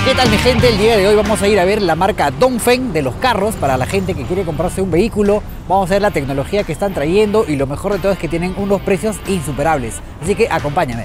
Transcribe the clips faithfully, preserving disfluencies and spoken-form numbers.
¿Qué tal mi gente? El día de hoy vamos a ir a ver la marca Dongfeng de los carros para la gente que quiere comprarse un vehículo. Vamos a ver la tecnología que están trayendo y lo mejor de todo es que tienen unos precios insuperables. Así que acompáñame.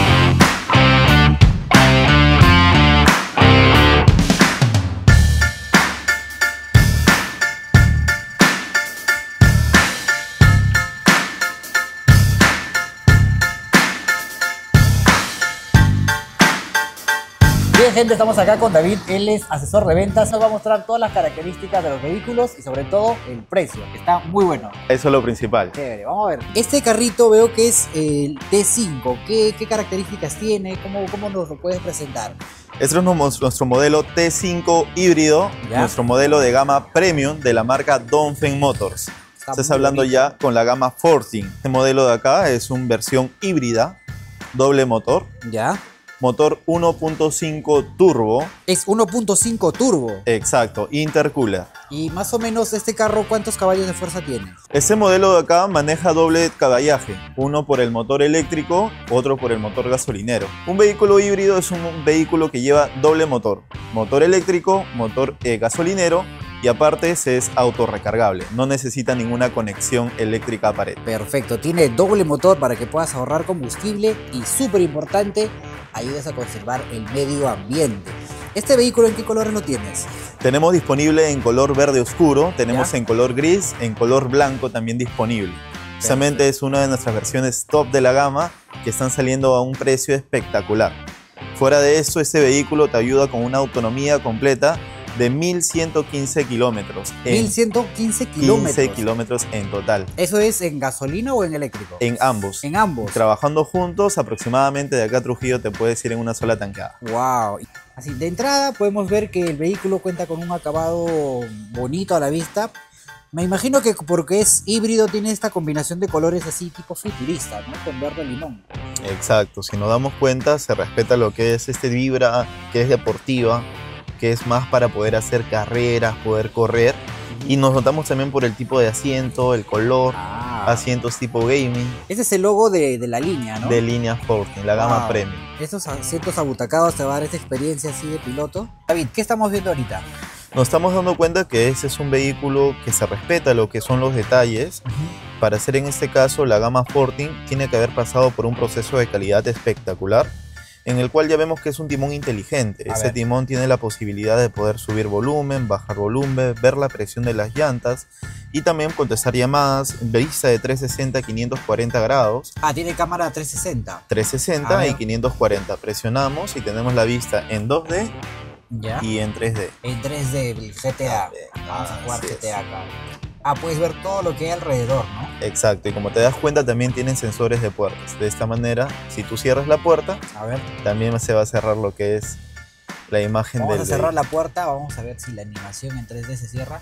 Bien gente, estamos acá con David, él es asesor de ventas, nos va a mostrar todas las características de los vehículos y sobre todo el precio, que está muy bueno. Eso es lo principal. Chévere, vamos a ver. Este carrito veo que es el T cinco, ¿qué, qué características tiene? ¿Cómo, cómo nos lo puedes presentar? Este es nuestro modelo T cinco híbrido, ¿ya? Nuestro modelo de gama premium de la marca Dongfeng Motors. Está Estás hablando bonito. Ya con la gama catorce. Este modelo de acá es una versión híbrida, doble motor. Ya. Motor uno punto cinco turbo. Es uno punto cinco turbo. Exacto, intercooler. Y más o menos este carro, ¿cuántos caballos de fuerza tiene? Este modelo de acá maneja doble caballaje, uno por el motor eléctrico, otro por el motor gasolinero. Un vehículo híbrido es un vehículo que lleva doble motor, motor eléctrico, motor eh, gasolinero, y aparte se es autorrecargable, no necesita ninguna conexión eléctrica a pared. Perfecto, tiene doble motor para que puedas ahorrar combustible y súper importante, ayudas a conservar el medio ambiente. ¿Este vehículo en qué colores lo tienes? Tenemos disponible en color verde oscuro, tenemos ¿Ya? En color gris, en color blanco también disponible. Precisamente es una de nuestras versiones top de la gama que están saliendo a un precio espectacular. Fuera de eso, este vehículo te ayuda con una autonomía completa de mil ciento quince kilómetros. mil ciento quince kilómetros. quince kilómetros en total. ¿Eso es en gasolina o en eléctrico? En ambos. En ambos. Trabajando juntos, aproximadamente de acá a Trujillo te puedes ir en una sola tanqueada. Wow. Así, de entrada podemos ver que el vehículo cuenta con un acabado bonito a la vista. Me imagino que porque es híbrido tiene esta combinación de colores así tipo futurista, ¿no? Con verde limón. Exacto. Si nos damos cuenta, se respeta lo que es este Vibra, que es deportiva, que es más para poder hacer carreras, poder correr. Y nos notamos también por el tipo de asiento, el color, ah. asientos tipo gaming. Ese es el logo de, de la línea, ¿no? De línea catorce, la gama wow. premium. Estos asientos abutacados te van a dar esta experiencia así de piloto. David, ¿qué estamos viendo ahorita? Nos estamos dando cuenta que este es un vehículo que se respeta lo que son los detalles. Uh-huh. Para hacer en este caso la gama catorce tiene que haber pasado por un proceso de calidad espectacular, en el cual ya vemos que es un timón inteligente. A Ese ver. timón tiene la posibilidad de poder subir volumen, bajar volumen, ver la presión de las llantas y también contestar llamadas, vista de trescientos sesenta a quinientos cuarenta grados. Ah, tiene cámara trescientos sesenta. trescientos sesenta y quinientos cuarenta. Presionamos y tenemos la vista en dos D ¿Ya? Y en tres D. En tres D, el G T A. Vamos a jugar G T A acá. Ah, puedes ver todo lo que hay alrededor, ¿no? Exacto, y como te das cuenta también tienen sensores de puertas. De esta manera, si tú cierras la puerta, a ver. también se va a cerrar lo que es la imagen del... Vamos a cerrar la puerta, vamos a ver si la animación en tres D se cierra.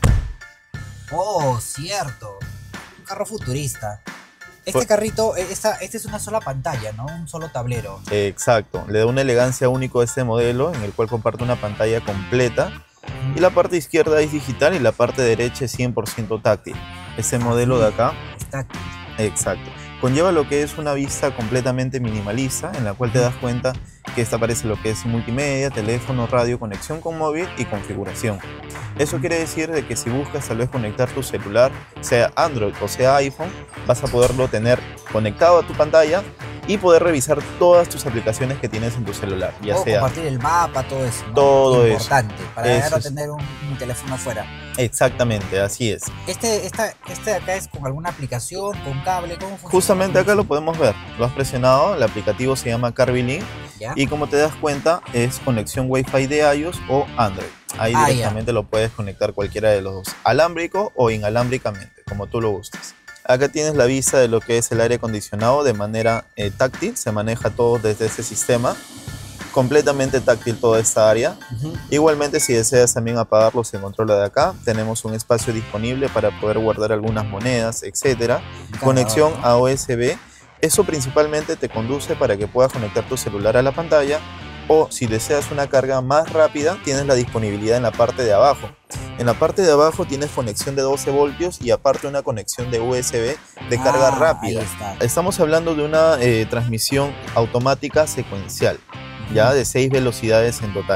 ¡Oh, cierto! Un carro futurista. Este Por... carrito, esta, esta es una sola pantalla, ¿no? Un solo tablero. Exacto, le da una elegancia única a este modelo, en el cual comparte una pantalla completa. Y la parte izquierda es digital y la parte derecha es cien por ciento táctil. Este modelo de acá es táctil. Exacto. Conlleva lo que es una vista completamente minimalista, en la cual te das cuenta que esta aparece lo que es multimedia, teléfono, radio, conexión con móvil y configuración. Eso quiere decir de que si buscas tal vez conectar tu celular, sea Android o sea iPhone, vas a poderlo tener conectado a tu pantalla y poder revisar todas tus aplicaciones que tienes en tu celular, ya o sea compartir el mapa, todo eso, ¿no? Todo importante eso. para eso no es. tener un, un teléfono afuera. Exactamente, así es. Este, esta, este de acá es con alguna aplicación, con cable, ¿cómo funciona? Justamente acá lo podemos ver. Lo has presionado, el aplicativo se llama CarbyLink y como te das cuenta es conexión Wi-Fi de iOS o Android. Ahí ah, directamente ya. Lo puedes conectar cualquiera de los dos, alámbrico o inalámbricamente, como tú lo gustes. Acá tienes la vista de lo que es el aire acondicionado de manera eh, táctil, se maneja todo desde ese sistema, completamente táctil toda esta área. Uh-huh. Igualmente si deseas también apagarlo se controla de acá, tenemos un espacio disponible para poder guardar algunas monedas, etcétera. Conexión a U S B, eso principalmente te conduce para que puedas conectar tu celular a la pantalla o si deseas una carga más rápida tienes la disponibilidad en la parte de abajo. En la parte de abajo tienes conexión de doce voltios y aparte una conexión de U S B de carga ah, rápida. Estamos hablando de una eh, transmisión automática secuencial, ya de seis velocidades en total.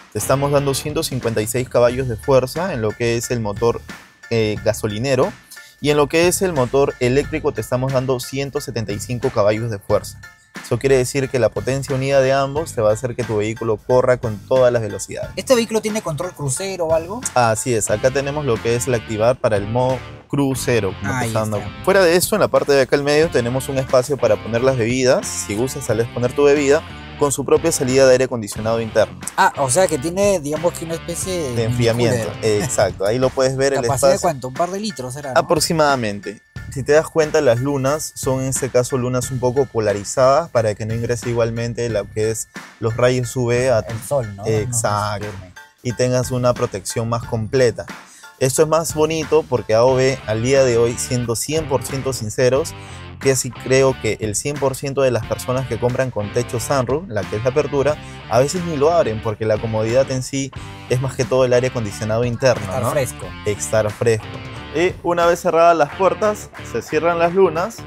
Te estamos dando ciento cincuenta y seis caballos de fuerza en lo que es el motor eh, gasolinero, y en lo que es el motor eléctrico te estamos dando ciento setenta y cinco caballos de fuerza. Eso quiere decir que la potencia unida de ambos te va a hacer que tu vehículo corra con todas las velocidades. ¿Este vehículo tiene control crucero o algo? Así es, acá tenemos lo que es el activar para el modo crucero. Ah, fuera de eso, en la parte de acá al medio tenemos un espacio para poner las bebidas. Si gustas, sales a poner tu bebida con su propia salida de aire acondicionado interno. Ah, o sea que tiene, digamos que una especie de, de enfriamiento. Exacto, ahí lo puedes ver. El ¿Capacidad espacio. de cuánto? ¿Un par de litros será, no? Aproximadamente. Si te das cuenta, las lunas son en este caso lunas un poco polarizadas para que no ingrese igualmente lo que es los rayos U V a el sol, ¿no? Exacto. No, y tengas una protección más completa. Esto es más bonito porque A O B al día de hoy, siendo cien por ciento sinceros, que sí creo que el cien por ciento de las personas que compran con techo sunroof, la que es la apertura, a veces ni lo abren porque la comodidad en sí es más que todo el aire acondicionado interno. Estar ¿no? fresco. Estar fresco. Y una vez cerradas las puertas, se cierran las lunas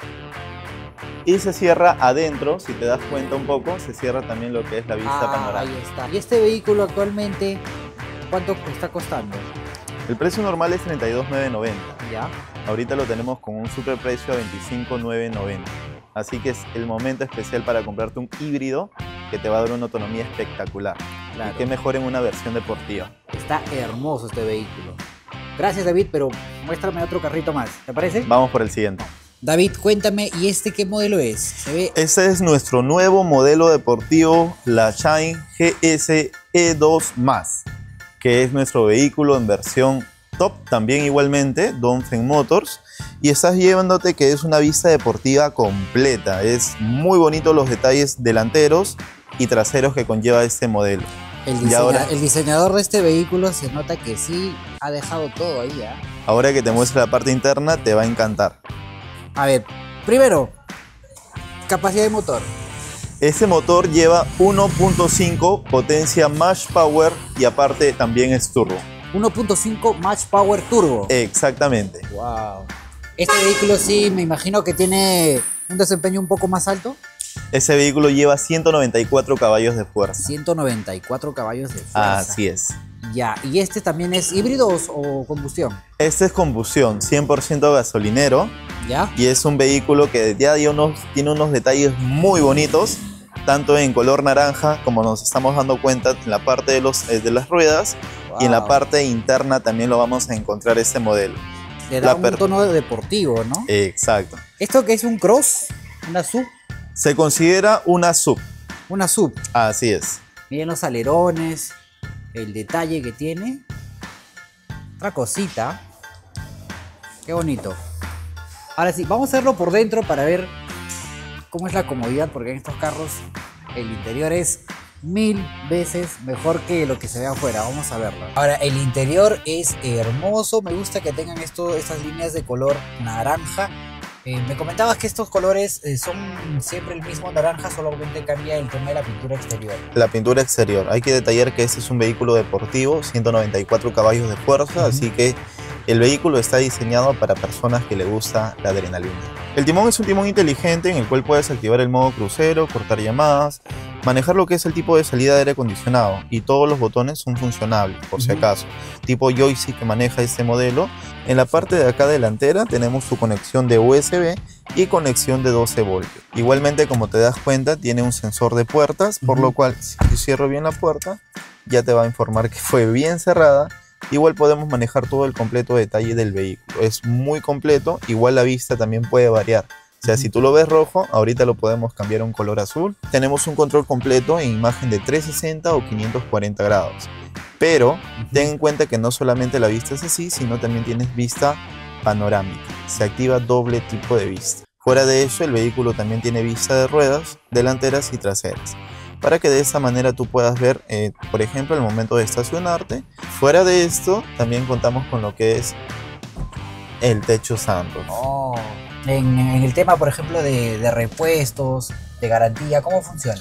y se cierra adentro, si te das cuenta un poco, se cierra también lo que es la vista ah, panorámica. Ahí está. ¿Y este vehículo actualmente cuánto está costando? El precio normal es treinta y dos mil novecientos noventa. Ya. Ahorita lo tenemos con un superprecio a veinticinco mil novecientos noventa. Así que es el momento especial para comprarte un híbrido que te va a dar una autonomía espectacular. Claro. Y qué mejor en una versión deportiva. Está hermoso este vehículo. Gracias, David, pero muéstrame otro carrito más, ¿te parece? Vamos por el siguiente. David, cuéntame, ¿y este qué modelo es? ¿Se ve? Este es nuestro nuevo modelo deportivo, la Shine G S E dos más, que es nuestro vehículo en versión top, también igualmente, Dongfeng Motors, y estás llevándote que es una vista deportiva completa. Es muy bonito los detalles delanteros y traseros que conlleva este modelo. El, diseña, ahora, el diseñador de este vehículo se nota que sí ha dejado todo ahí, ¿eh? Ahora que te muestre la parte interna te va a encantar. A ver, primero, capacidad de motor. Este motor lleva uno punto cinco potencia Max Power y aparte también es turbo. uno punto cinco Max Power Turbo. Exactamente. Wow. Este vehículo sí me imagino que tiene un desempeño un poco más alto. Ese vehículo lleva ciento noventa y cuatro caballos de fuerza. ciento noventa y cuatro caballos de fuerza. Así es. Ya, ¿y este también es híbrido o combustión? Este es combustión, cien por ciento gasolinero. Ya. Y es un vehículo que ya tiene unos, tiene unos detalles muy bonitos, tanto en color naranja, como nos estamos dando cuenta en la parte de, los, de las ruedas, wow. Y en la parte interna también lo vamos a encontrar este modelo. Le da un tono deportivo, ¿no? Exacto. ¿Esto qué es un cross? ¿Una sub? Se considera una sub. Una sub. Así es. Miren los alerones, el detalle que tiene. Otra cosita. Qué bonito. Ahora sí, vamos a verlo por dentro para ver cómo es la comodidad, porque en estos carros el interior es mil veces mejor que lo que se ve afuera. Vamos a verlo. Ahora, el interior es hermoso. Me gusta que tengan esto, estas líneas de color naranja. Eh, me comentabas que estos colores eh, son siempre el mismo naranja, solamente cambia el tema de la pintura exterior. La pintura exterior. Hay que detallar que este es un vehículo deportivo, ciento noventa y cuatro caballos de fuerza, uh-huh. Así que el vehículo está diseñado para personas que le gusta la adrenalina. El timón es un timón inteligente en el cual puedes activar el modo crucero, cortar llamadas, manejar lo que es el tipo de salida de aire acondicionado, y todos los botones son funcionables, por si acaso. Tipo joystick que maneja este modelo. En la parte de acá delantera tenemos su conexión de U S B y conexión de doce voltios. Igualmente, como te das cuenta, tiene un sensor de puertas, por lo cual si yo cierro bien la puerta, ya te va a informar que fue bien cerrada. Igual podemos manejar todo el completo detalle del vehículo. Es muy completo. Igual la vista también puede variar. O sea, si tú lo ves rojo, ahorita lo podemos cambiar a un color azul. Tenemos un control completo en imagen de trescientos sesenta o quinientos cuarenta grados. Pero uh-huh. ten en cuenta que no solamente la vista es así, sino también tienes vista panorámica. Se activa doble tipo de vista. Fuera de eso, el vehículo también tiene vista de ruedas delanteras y traseras, para que de esa manera tú puedas ver, eh, por ejemplo, el momento de estacionarte. Fuera de esto, también contamos con lo que es el techo sunroof. Oh. En, en el tema, por ejemplo, de, de repuestos, de garantía, ¿cómo funciona?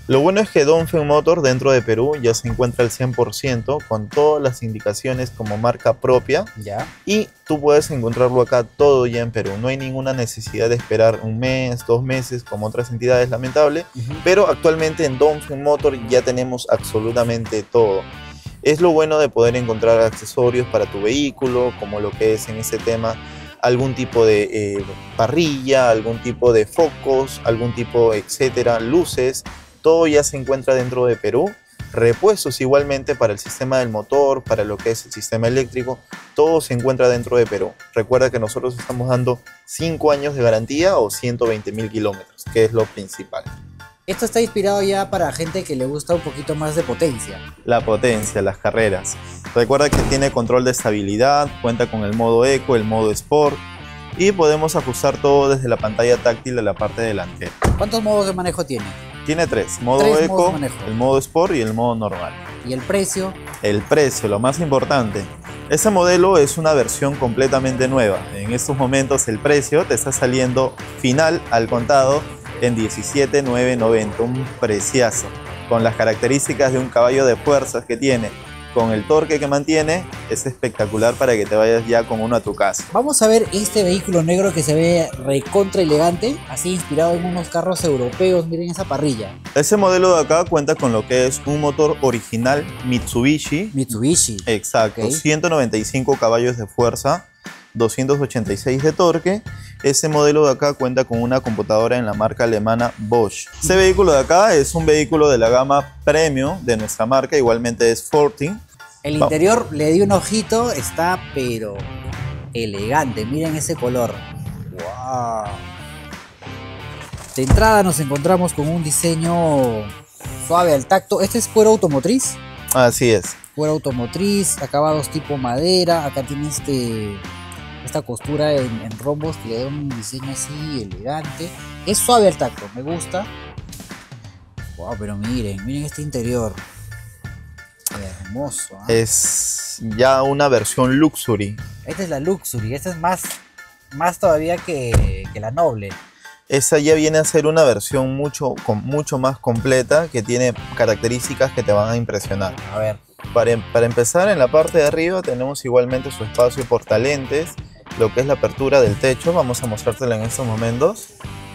Lo bueno es que Dongfeng Motor dentro de Perú ya se encuentra al cien por ciento con todas las indicaciones como marca propia. Ya. Y tú puedes encontrarlo acá todo ya en Perú. No hay ninguna necesidad de esperar un mes, dos meses como otras entidades, lamentable. Uh-huh. Pero actualmente en Dongfeng Motor ya tenemos absolutamente todo. Es lo bueno de poder encontrar accesorios para tu vehículo, como lo que es en ese tema algún tipo de eh, parrilla, algún tipo de focos, algún tipo, etcétera, luces. Todo ya se encuentra dentro de Perú. Repuestos igualmente para el sistema del motor, para lo que es el sistema eléctrico, todo se encuentra dentro de Perú. Recuerda que nosotros estamos dando cinco años de garantía o ciento veinte mil kilómetros, que es lo principal. Esto está inspirado ya para gente que le gusta un poquito más de potencia. La potencia, las carreras. Recuerda que tiene control de estabilidad, cuenta con el modo Eco, el modo Sport y podemos ajustar todo desde la pantalla táctil de la parte delantera. ¿Cuántos modos de manejo tiene? Tiene tres, modo tres Eco, el modo Sport y el modo normal. ¿Y el precio? El precio, lo más importante. Este modelo es una versión completamente nueva. En estos momentos el precio te está saliendo final al contado en diecisiete mil novecientos noventa, un preciazo. Con las características de un caballo de fuerzas que tiene, con el torque que mantiene, es espectacular para que te vayas ya con uno a tu casa. Vamos a ver este vehículo negro que se ve recontra elegante, así inspirado en unos carros europeos. Miren esa parrilla. Ese modelo de acá cuenta con lo que es un motor original Mitsubishi. Mitsubishi. Exacto, okay. ciento noventa y cinco caballos de fuerza, doscientos ochenta y seis de torque. Ese modelo de acá cuenta con una computadora en la marca alemana Bosch. Este vehículo de acá es un vehículo de la gama premium de nuestra marca, igualmente es Fortin. El interior, Vamos. Le di un ojito, está pero elegante. Miren ese color. Wow. De entrada nos encontramos con un diseño suave al tacto. ¿Este es cuero automotriz? Así es. Cuero automotriz, acabados tipo madera. Acá tiene este... esta costura en, en rombos que le da un diseño así elegante. Es suave al tacto, me gusta. Wow, pero miren, miren este interior. Hermoso, ¿eh? Es ya una versión Luxury. Esta es la Luxury, esta es más, más todavía que, que la Noble. Esa ya viene a ser una versión mucho, con, mucho más completa, que tiene características que te van a impresionar. A ver. Para, para empezar, en la parte de arriba tenemos igualmente su espacio portalentes, lo que es la apertura del techo. Vamos a mostrártela en estos momentos.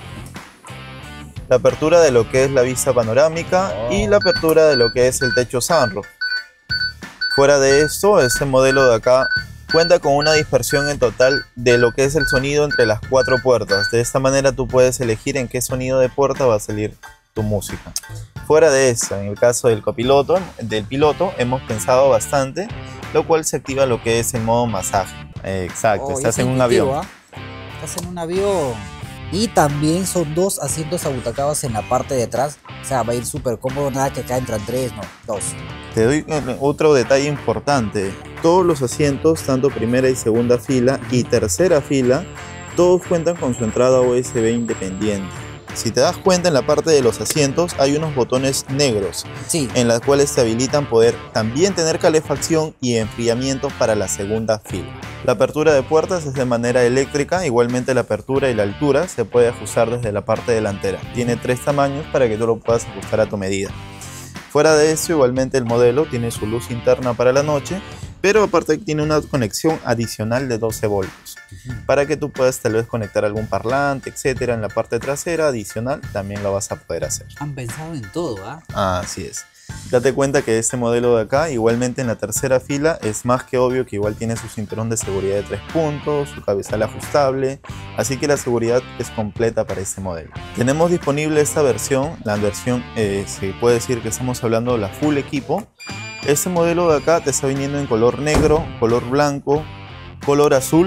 La apertura de lo que es la vista panorámica oh. y la apertura de lo que es el techo sunroof. Fuera de esto, este modelo de acá cuenta con una dispersión en total de lo que es el sonido entre las cuatro puertas. De esta manera tú puedes elegir en qué sonido de puerta va a salir tu música. Fuera de eso, en el caso del copiloto, del piloto, hemos pensado bastante, lo cual se activa lo que es el modo masaje. Exacto, oh, estás en un avión. ¿eh? Estás en un avión. Y también son dos asientos abutacados en la parte de atrás. O sea, va a ir súper cómodo, nada que acá entran tres, no, dos. Te doy otro detalle importante. Todos los asientos, tanto primera y segunda fila y tercera fila, todos cuentan con su entrada U S B independiente. Si te das cuenta, en la parte de los asientos hay unos botones negros, sí, en los cuales te habilitan poder también tener calefacción y enfriamiento para la segunda fila. La apertura de puertas es de manera eléctrica, igualmente la apertura y la altura se puede ajustar desde la parte delantera. Tiene tres tamaños para que tú lo puedas ajustar a tu medida. Fuera de eso, igualmente el modelo tiene su luz interna para la noche, pero aparte tiene una conexión adicional de doce voltios para que tú puedas tal vez conectar algún parlante, etcétera. En la parte trasera adicional también lo vas a poder hacer. Han pensado en todo, ¿ah? ¿eh? Ah, así es. Date cuenta que este modelo de acá, igualmente en la tercera fila, es más que obvio que igual tiene su cinturón de seguridad de tres puntos, su cabezal ajustable, así que la seguridad es completa para este modelo. Tenemos disponible esta versión, la versión, eh, se puede decir que estamos hablando de la full equipo. Este modelo de acá te está viniendo en color negro, color blanco, color azul,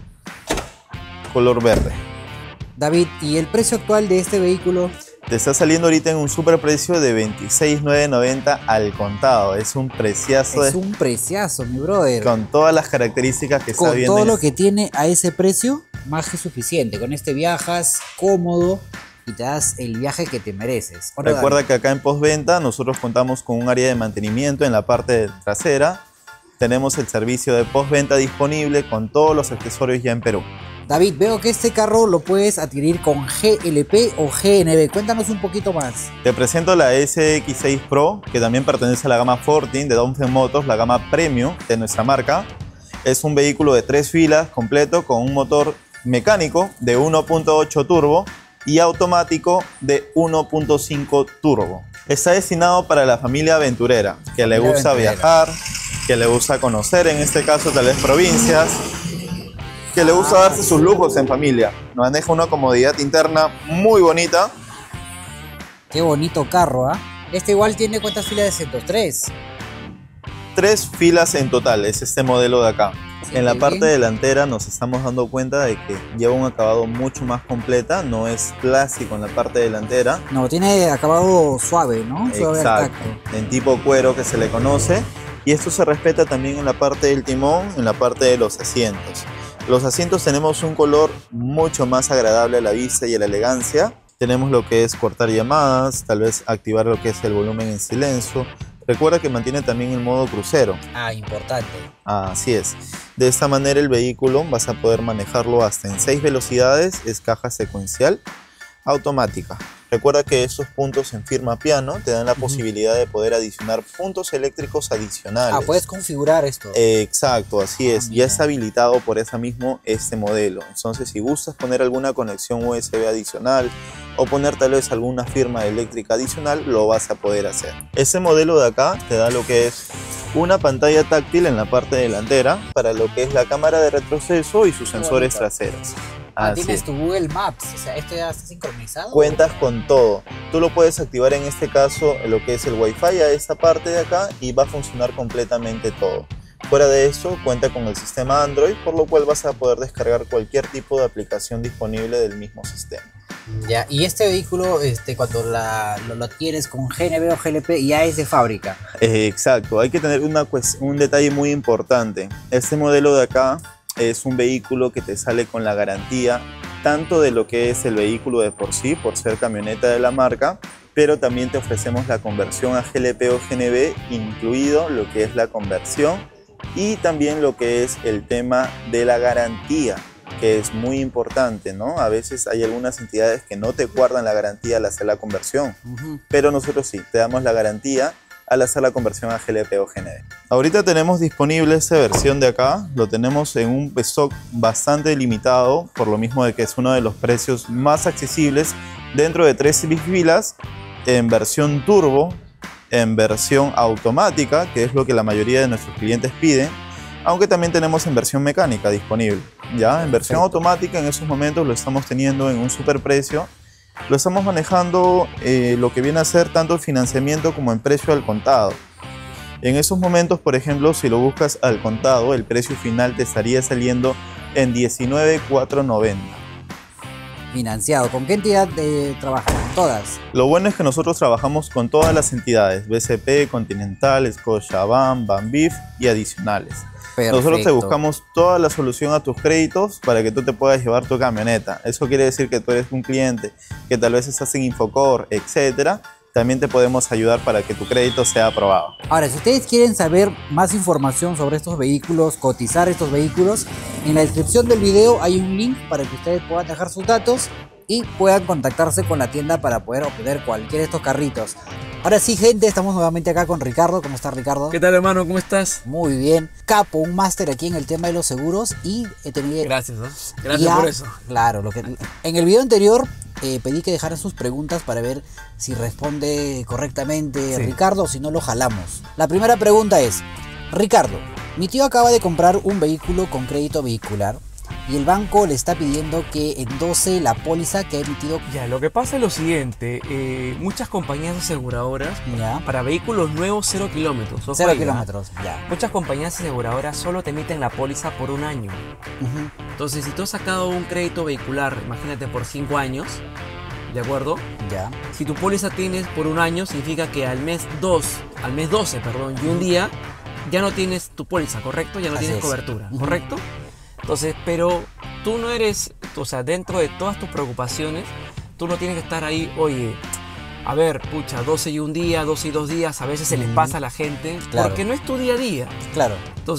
color verde. David, ¿y el precio actual de este vehículo? Te está saliendo ahorita en un super precio de veintiséis mil novecientos noventa al contado. Es un preciazo. Es un preciazo, mi brother. Con todas las características que está viendo. Con todo lo que tiene a ese precio, más que suficiente. Con este viajas cómodo y te das el viaje que te mereces. Bueno, recuerda David, que acá en postventa nosotros contamos con un área de mantenimiento en la parte trasera. Tenemos el servicio de postventa disponible con todos los accesorios ya en Perú. David, veo que este carro lo puedes adquirir con G L P o G N V. Cuéntanos un poquito más. Te presento la S X seis Pro, que también pertenece a la gama catorce de Dongfeng Motors, la gama Premium de nuestra marca. Es un vehículo de tres filas completo con un motor mecánico de uno punto ocho turbo y automático de uno punto cinco turbo. Está destinado para la familia aventurera, que le gusta viajar, que le gusta conocer, en este caso tal vez provincias, que le gusta darse sus lujos en familia. Maneja una comodidad interna muy bonita. Qué bonito carro, ¿ah? ¿eh? Este igual tiene ¿cuántas filas de asientos? Tres. Tres filas en total, es este modelo de acá. Sí, en la parte bien. delantera nos estamos dando cuenta de que lleva un acabado mucho más completa, no es plástico en la parte delantera. No, tiene acabado suave, ¿no? Suave. Exacto, en tipo cuero que se le conoce. Y esto se respeta también en la parte del timón, en la parte de los asientos. Los asientos tenemos un color mucho más agradable a la vista y a la elegancia. Tenemos lo que es cortar llamadas, tal vez activar lo que es el volumen en silencio. Recuerda que mantiene también el modo crucero. Ah, importante. Ah, así es. De esta manera el vehículo vas a poder manejarlo hasta en seis velocidades. Es caja secuencial automática. Recuerda que estos puntos en firma piano te dan la uh-huh. posibilidad de poder adicionar puntos eléctricos adicionales. Ah, puedes configurar esto. Eh, exacto, así es. Ah, ya está habilitado por eso mismo este modelo. Entonces, si gustas poner alguna conexión U S B adicional o poner tal vez alguna firma eléctrica adicional, lo vas a poder hacer. Este modelo de acá te da lo que es una pantalla táctil en la parte delantera para lo que es la cámara de retroceso y sus Qué sensores bonito. traseros. Ah, tienes tu Google Maps, o sea, ¿esto ya está sincronizado? Cuentas con todo. Tú lo puedes activar en este caso lo que es el Wi-Fi a esta parte de acá y va a funcionar completamente todo. Fuera de eso, cuenta con el sistema Android, por lo cual vas a poder descargar cualquier tipo de aplicación disponible del mismo sistema. Ya, y este vehículo, este, cuando la, lo, lo adquieres con G N V o G L P, ya es de fábrica. Eh, exacto, hay que tener una, un detalle muy importante. Este modelo de acá es un vehículo que te sale con la garantía tanto de lo que es el vehículo de por sí, por ser camioneta de la marca, pero también te ofrecemos la conversión a G L P o G N V, incluido lo que es la conversión y también lo que es el tema de la garantía, que es muy importante, ¿no? A veces hay algunas entidades que no te guardan la garantía al hacer la conversión, uh-huh. pero nosotros sí, te damos la garantía al hacer la conversión a G L P o G N V. Ahorita tenemos disponible esta versión de acá, lo tenemos en un stock bastante limitado, por lo mismo de que es uno de los precios más accesibles dentro de tres filas, en versión turbo, en versión automática, que es lo que la mayoría de nuestros clientes piden, aunque también tenemos en versión mecánica disponible. Ya en versión Perfecto. automática en esos momentos lo estamos teniendo en un superprecio. Lo estamos manejando eh, lo que viene a ser tanto el financiamiento como en precio al contado. En esos momentos, por ejemplo, si lo buscas al contado, el precio final te estaría saliendo en diecinueve mil cuatrocientos noventa. Financiado. ¿Con qué entidad eh, trabajan? ¿Todas? Lo bueno es que nosotros trabajamos con todas las entidades, B C P, Continental, Scotiabank, Banbif y adicionales. Perfecto. Nosotros te buscamos toda la solución a tus créditos para que tú te puedas llevar tu camioneta. Eso quiere decir que tú eres un cliente que tal vez estás en Infocor, etcétera. También te podemos ayudar para que tu crédito sea aprobado. Ahora, si ustedes quieren saber más información sobre estos vehículos, cotizar estos vehículos, en la descripción del video hay un link para que ustedes puedan dejar sus datos y puedan contactarse con la tienda para poder obtener cualquiera de estos carritos. Ahora sí, gente, estamos nuevamente acá con Ricardo. ¿Cómo estás, Ricardo? ¿Qué tal, hermano? ¿Cómo estás? Muy bien. Capo, un máster aquí en el tema de los seguros y he tenido... Gracias, ¿no? Gracias ya, por eso. Claro, lo que... en el video anterior eh, pedí que dejaran sus preguntas para ver si responde correctamente sí. Ricardo o si no lo jalamos. La primera pregunta es, Ricardo, mi tío acaba de comprar un vehículo con crédito vehicular y el banco le está pidiendo que endose la póliza que ha emitido. Ya, lo que pasa es lo siguiente, eh, muchas compañías aseguradoras ya. para vehículos nuevos cero kilómetros. Cero ahí, kilómetros, ya. Muchas compañías aseguradoras solo te emiten la póliza por un año. Uh-huh. Entonces, si tú has sacado un crédito vehicular, imagínate por cinco años, ¿de acuerdo? Ya. Si tu póliza tienes por un año, significa que al mes dos, al mes doce, perdón, y un día, ya no tienes tu póliza, ¿correcto? Ya no Así tienes es. cobertura, Uh-huh. ¿correcto? Entonces, pero tú no eres, o sea, dentro de todas tus preocupaciones, tú no tienes que estar ahí, oye, a ver, pucha, doce y un día, doce y dos días, a veces se les pasa a la gente, claro. porque no es tu día a día. Claro. Entonces,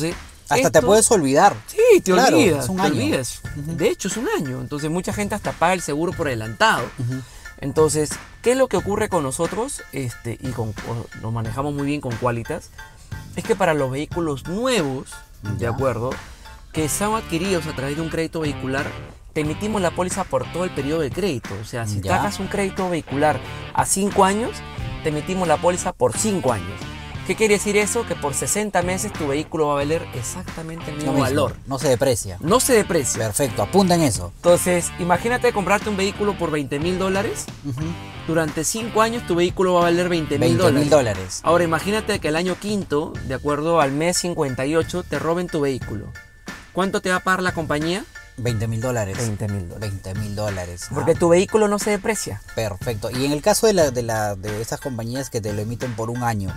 Hasta esto, te puedes olvidar. Sí, te claro, olvidas, es un te año. olvidas. Uh-huh. De hecho, es un año. Entonces, mucha gente hasta paga el seguro por adelantado. Uh-huh. Entonces, ¿qué es lo que ocurre con nosotros? Este, y con, lo manejamos muy bien con Qualitas. Es que para los vehículos nuevos, ¿ya? ¿De acuerdo? Que son adquiridos a través de un crédito vehicular, te emitimos la póliza por todo el periodo de crédito. O sea, si ¿Ya? sacas un crédito vehicular a cinco años, te emitimos la póliza por cinco años. ¿Qué quiere decir eso? Que por sesenta meses tu vehículo va a valer exactamente el mismo, mismo valor. No se deprecia. No se deprecia. Perfecto, apunta en eso. Entonces, imagínate comprarte un vehículo por veinte mil dólares. Uh-huh. Durante cinco años tu vehículo va a valer veinte mil dólares. dólares. Ahora imagínate que el año quinto, de acuerdo al mes cincuenta y ocho, te roben tu vehículo. ¿Cuánto te va a pagar la compañía? veinte mil dólares. veinte mil dólares. veinte mil dólares. Porque ah. tu vehículo no se deprecia. Perfecto. Y en el caso de, la, de, la, de esas compañías que te lo emiten por un año,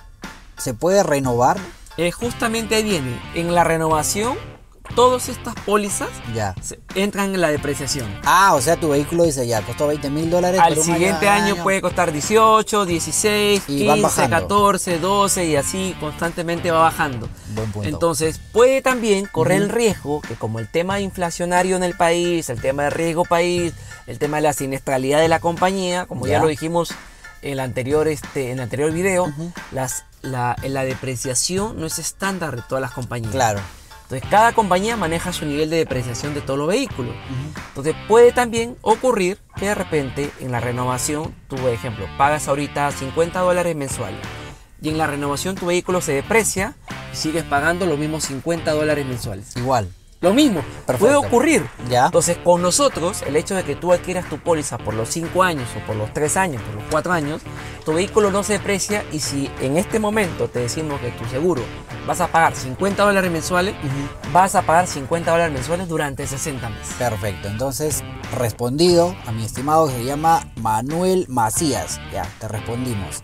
¿se puede renovar? Eh, justamente ahí viene. En la renovación, todas estas pólizas ya. se, entran en la depreciación. Ah, o sea, tu vehículo dice ya, costó veinte mil dólares. Al siguiente año, año puede costar dieciocho, dieciséis, y quince, catorce, doce y así constantemente va bajando. Buen punto. Entonces puede también correr uh-huh. el riesgo que, como el tema inflacionario en el país, el tema de riesgo país, el tema de la siniestralidad de la compañía, como ya, ya lo dijimos en el anterior, este, en el anterior video, uh-huh. las, la, la depreciación no es estándar de todas las compañías. Claro. Entonces cada compañía maneja su nivel de depreciación de todos los vehículos. Uh-huh. Entonces puede también ocurrir que de repente en la renovación, tú por ejemplo, pagas ahorita cincuenta dólares mensuales y en la renovación tu vehículo se deprecia y sigues pagando los mismos cincuenta dólares mensuales. Igual. Lo mismo, perfecto. Puede ocurrir. ¿Ya? Entonces con nosotros, el hecho de que tú adquieras tu póliza por los cinco años o por los tres años, por los cuatro años, tu vehículo no se deprecia y si en este momento te decimos que tu seguro vas a pagar cincuenta dólares mensuales, uh-huh. vas a pagar cincuenta dólares mensuales durante sesenta meses. Perfecto, entonces respondido a mi estimado que se llama Manuel Macías. Ya, te respondimos.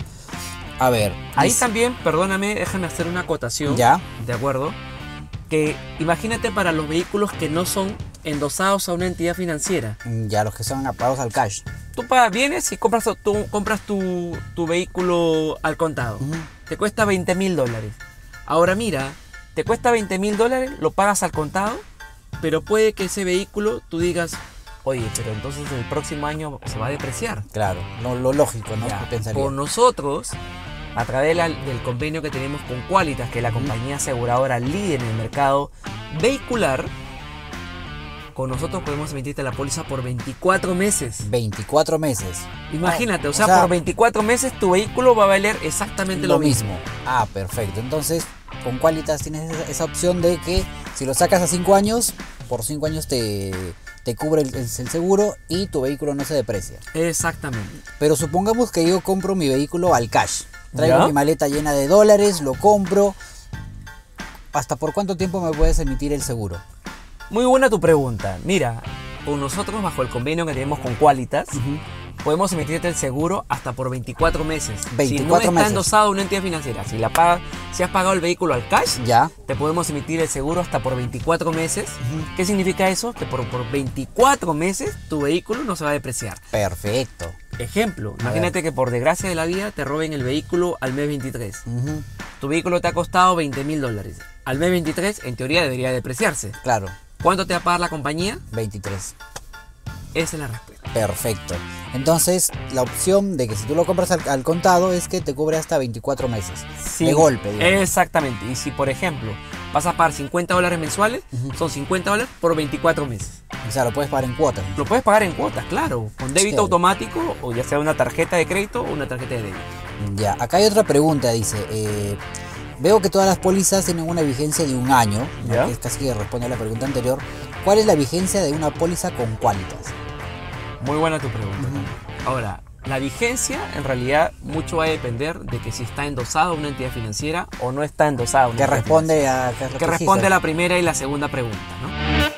A ver. Ahí dice... también, perdóname, déjame hacer una acotación. Ya. ¿De acuerdo? Que imagínate para los vehículos que no son endosados a una entidad financiera. Ya, los que son pagados al cash. Tú pagas, vienes y compras, tú, compras tu, tu vehículo al contado. Uh-huh. Te cuesta veinte mil dólares. Ahora mira, te cuesta veinte mil dólares, lo pagas al contado, pero puede que ese vehículo tú digas, oye, pero entonces el próximo año se va a depreciar. Claro, lo, lo lógico, ¿no? Ya, pensaría. por nosotros, a través de la, del convenio que tenemos con Qualitas, que es la compañía aseguradora líder en el mercado vehicular, con nosotros podemos emitirte la póliza por veinticuatro meses. veinticuatro meses. Imagínate, o sea, o sea, por veinticuatro meses tu vehículo va a valer exactamente lo, lo mismo. mismo. Ah, perfecto. Entonces, con Qualitas tienes esa, esa opción de que si lo sacas a cinco años, por cinco años te, te cubre el, el, el seguro y tu vehículo no se deprecia. Exactamente. Pero supongamos que yo compro mi vehículo al cash. Traigo ¿Ya? mi maleta llena de dólares, lo compro. ¿Hasta por cuánto tiempo me puedes emitir el seguro? Muy buena tu pregunta. Mira, con nosotros, bajo el convenio que tenemos con Qualitas, uh-huh. podemos emitirte el seguro hasta por veinticuatro meses. veinticuatro si no está meses. endosado una entidad financiera, si, la paga, si has pagado el vehículo al cash, ¿Ya? te podemos emitir el seguro hasta por veinticuatro meses. Uh-huh. ¿Qué significa eso? Que por, por veinticuatro meses tu vehículo no se va a depreciar. Perfecto. Ejemplo, imagínate que por desgracia de la vida te roben el vehículo al mes veintitrés. Uh-huh. Tu vehículo te ha costado veinte mil dólares. Al mes veintitrés, en teoría, debería depreciarse. Claro. ¿Cuánto te va a pagar la compañía? veintitrés. Esa es la respuesta. Perfecto. Entonces, la opción de que si tú lo compras al, al contado es que te cubre hasta veinticuatro meses. Sí, de golpe, digamos. Exactamente. Y si, por ejemplo, vas a pagar cincuenta dólares mensuales, uh-huh. son cincuenta dólares por veinticuatro meses. O sea, lo puedes pagar en cuotas. Lo puedes pagar en cuotas, claro. Con débito sí. automático, o ya sea una tarjeta de crédito o una tarjeta de débito. Ya, acá hay otra pregunta, dice... Eh, Veo que todas las pólizas tienen una vigencia de un año, ¿no? Que es casi que responde a la pregunta anterior. ¿Cuál es la vigencia de una póliza con Qualitas? Muy buena tu pregunta. Uh-huh. Ahora, la vigencia en realidad mucho va a depender de que si está endosado a una entidad financiera o no está endosado a una que entidad responde financiera. a que, que responde a la primera y la segunda pregunta, ¿no?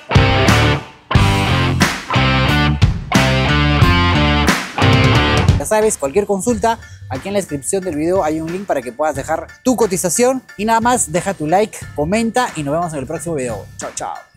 Ya sabes, cualquier consulta, aquí en la descripción del video hay un link para que puedas dejar tu cotización. Y nada más, deja tu like, comenta y nos vemos en el próximo video. Chao, chao.